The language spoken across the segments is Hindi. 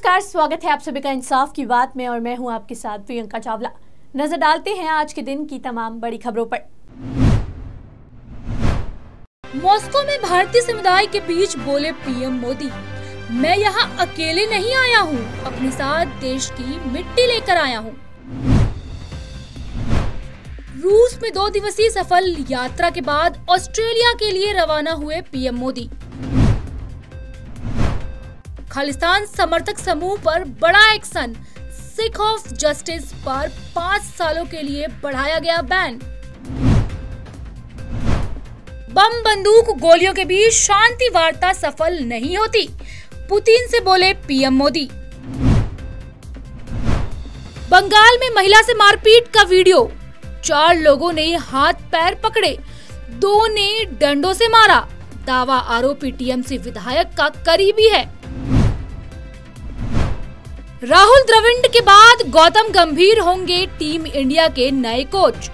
नमस्कार, स्वागत है आप सभी का इंसाफ की बात में और मैं हूं आपके साथ प्रियंका चावला। नजर डालते हैं आज के दिन की तमाम बड़ी खबरों पर। मॉस्को में भारतीय समुदाय के बीच बोले पीएम मोदी, मैं यहाँ अकेले नहीं आया हूँ, अपने साथ देश की मिट्टी लेकर आया हूँ। रूस में 2 दिवसीय सफल यात्रा के बाद ऑस्ट्रेलिया के लिए रवाना हुए पीएम मोदी। खालिस्तान समर्थक समूह पर बड़ा एक्शन, सिख ऑफ जस्टिस पर 5 सालों के लिए बढ़ाया गया बैन। बम बंदूक गोलियों के बीच शांति वार्ता सफल नहीं होती, पुतिन से बोले पीएम मोदी। बंगाल में महिला से मारपीट का वीडियो, 4 लोगों ने हाथ पैर पकड़े, 2 ने डंडों से मारा, दावा आरोपी टीएमसी विधायक का करीबी है। राहुल द्रविड़ के बाद गौतम गंभीर होंगे टीम इंडिया के नए कोच।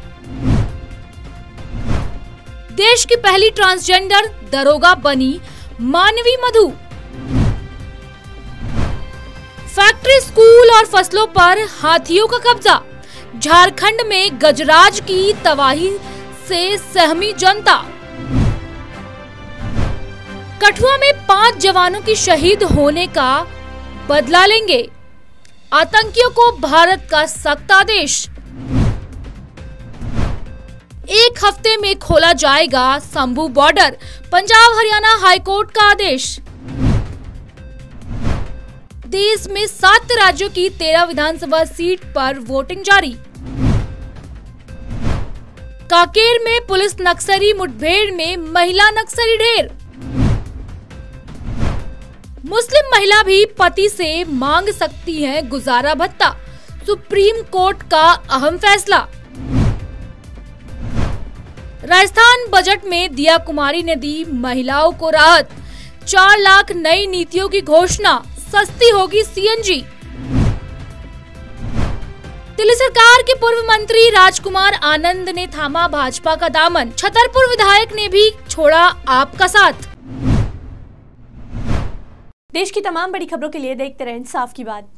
देश की पहली ट्रांसजेंडर दरोगा बनी मानवी मधु। फैक्ट्री, स्कूल और फसलों पर हाथियों का कब्जा, झारखंड में गजराज की तबाही से सहमी जनता। कठुआ में 5 जवानों की शहीद होने का बदला लेंगे, आतंकियों को भारत का सख्त आदेश। 1 हफ्ते में खोला जाएगा शंभू बॉर्डर, पंजाब हरियाणा हाईकोर्ट का आदेश। देश में 7 राज्यों की 13 विधानसभा सीट पर वोटिंग जारी। कांकेर में पुलिस नक्सली मुठभेड़ में महिला नक्सली ढेर। मुस्लिम महिला भी पति से मांग सकती है गुजारा भत्ता, सुप्रीम कोर्ट का अहम फैसला। राजस्थान बजट में दिया कुमारी ने दी महिलाओं को राहत, 4 लाख नई नीतियों की घोषणा, सस्ती होगी सीएनजी। दिल्ली सरकार के पूर्व मंत्री राजकुमार आनंद ने थामा भाजपा का दामन, छतरपुर विधायक ने भी छोड़ा आपका साथ। देश की तमाम बड़ी खबरों के लिए देखते रहें इंसाफ की बात।